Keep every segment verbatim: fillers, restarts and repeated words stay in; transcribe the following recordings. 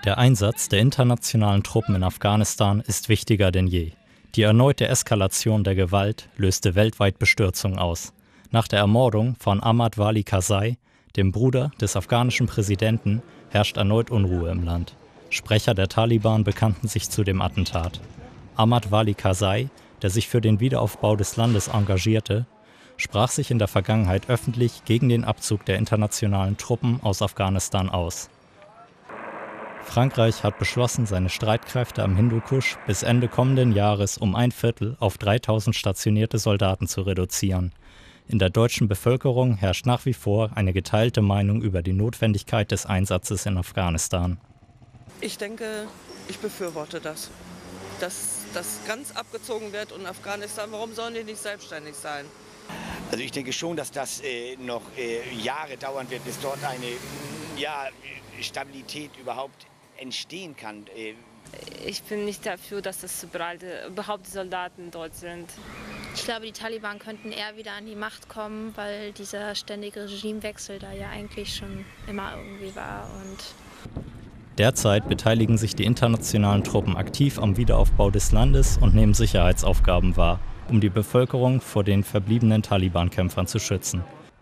Der Einsatz der internationalen Truppen in Afghanistan ist wichtiger denn je. Die erneute Eskalation der Gewalt löste weltweit Bestürzung aus. Nach der Ermordung von Ahmad Wali Karzai, dem Bruder des afghanischen Präsidenten, herrscht erneut Unruhe im Land. Sprecher der Taliban bekannten sich zu dem Attentat. Ahmad Wali Karzai, der sich für den Wiederaufbau des Landes engagierte, sprach sich in der Vergangenheit öffentlich gegen den Abzug der internationalen Truppen aus Afghanistan aus. Frankreich hat beschlossen, seine Streitkräfte am Hindukusch bis Ende kommenden Jahres um ein Viertel auf dreitausend stationierte Soldaten zu reduzieren. In der deutschen Bevölkerung herrscht nach wie vor eine geteilte Meinung über die Notwendigkeit des Einsatzes in Afghanistan. Ich denke, ich befürworte das, dass das ganz abgezogen wird und Afghanistan, warum sollen die nicht selbstständig sein? Also ich denke schon, dass das äh, noch äh, Jahre dauern wird, bis dort eine ja, Stabilität überhaupt entstehen kann. Äh, Ich bin nicht dafür, dass das überall, überhaupt die Soldaten dort sind. Ich glaube, die Taliban könnten eher wieder an die Macht kommen, weil dieser ständige Regimewechsel da ja eigentlich schon immer irgendwie war. Und Derzeit beteiligen sich die internationalen Truppen aktiv am Wiederaufbau des Landes und nehmen Sicherheitsaufgaben wahr, um die Bevölkerung vor den verbliebenen Taliban-Kämpfern zu schützen.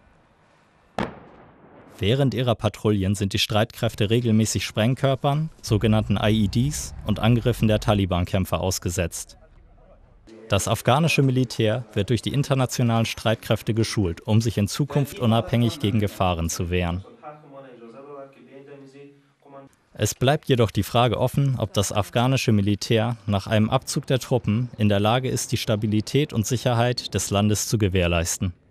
Während ihrer Patrouillen sind die Streitkräfte regelmäßig Sprengkörpern, sogenannten I E Ds, und Angriffen der Taliban-Kämpfer ausgesetzt. Das afghanische Militär wird durch die internationalen Streitkräfte geschult, um sich in Zukunft unabhängig gegen Gefahren zu wehren. Es bleibt jedoch die Frage offen, ob das afghanische Militär nach einem Abzug der Truppen in der Lage ist, die Stabilität und Sicherheit des Landes zu gewährleisten.